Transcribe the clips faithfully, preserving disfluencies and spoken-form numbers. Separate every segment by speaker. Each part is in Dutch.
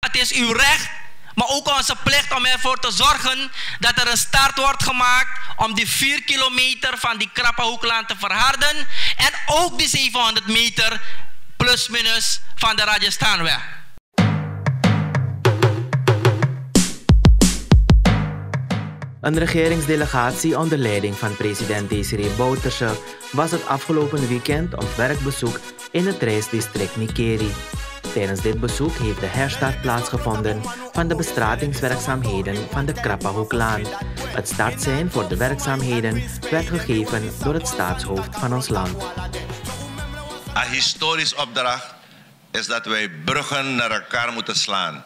Speaker 1: het is uw recht, maar ook onze plicht om ervoor te zorgen dat er een start wordt gemaakt om die vier kilometer van die Krappenhoeklaan te verharden en ook die zevenhonderd meter plus minus van de Rajasthanweg.
Speaker 2: Een regeringsdelegatie onder leiding van president Desiree Bouterse was het afgelopen weekend op werkbezoek in het reisdistrict Nikeri. Tijdens dit bezoek heeft de herstart plaatsgevonden van de bestratingswerkzaamheden van de Krappenhoeklaan. Het startsein voor de werkzaamheden werd gegeven door het staatshoofd van ons land.
Speaker 3: Een historisch opdracht is dat wij bruggen naar elkaar moeten slaan.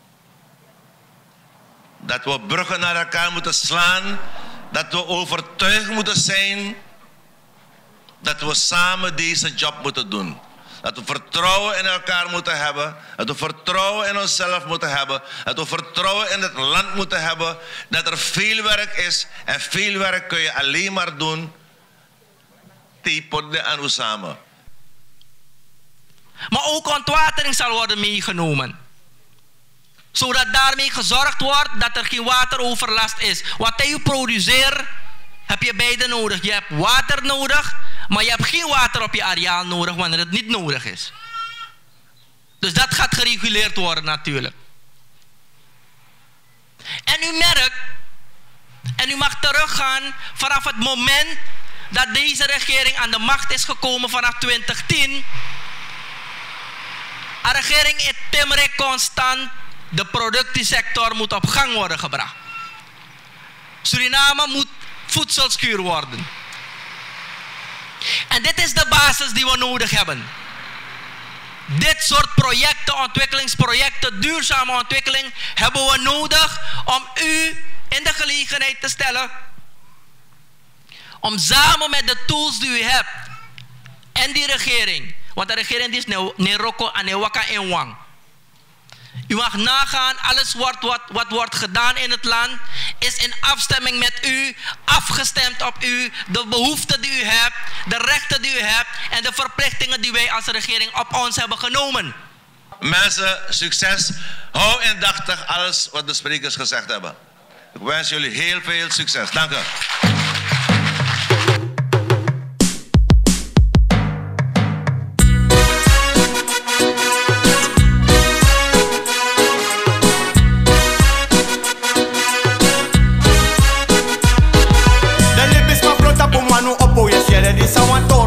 Speaker 3: Dat we bruggen naar elkaar moeten slaan, dat we overtuigd moeten zijn dat we samen deze job moeten doen. Dat we vertrouwen in elkaar moeten hebben, dat we vertrouwen in onszelf moeten hebben, dat we vertrouwen in het land moeten hebben, dat er veel werk is en veel werk kun je alleen maar doen tegen en samen.
Speaker 1: Maar ook ontwatering zal worden meegenomen. Zodat daarmee gezorgd wordt dat er geen wateroverlast is. Wat je produceert, heb je beide nodig. Je hebt water nodig, maar je hebt geen water op je areaal nodig wanneer het niet nodig is. Dus dat gaat gereguleerd worden natuurlijk. En u merkt, en u mag teruggaan vanaf het moment dat deze regering aan de macht is gekomen vanaf twintig tien. Een regering in timmeren constant. De productiesector moet op gang worden gebracht. Suriname moet voedselskuur worden. En dit is de basis die we nodig hebben. Dit soort projecten, ontwikkelingsprojecten, duurzame ontwikkeling hebben we nodig om u in de gelegenheid te stellen om samen met de tools die u hebt en die regering, want de regering is Neroko en Newaka en Wang. U mag nagaan, alles wat, wat, wat wordt gedaan in het land is in afstemming met u, afgestemd op u, de behoeften die u hebt, de rechten die u hebt en de verplichtingen die wij als regering op ons hebben genomen.
Speaker 3: Mensen, succes. Hou indachtig alles wat de sprekers gezegd hebben. Ik wens jullie heel veel succes. Dank u.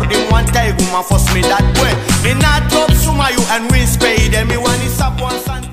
Speaker 4: Force me that way. Me not top suma you and win spade. And me want is up one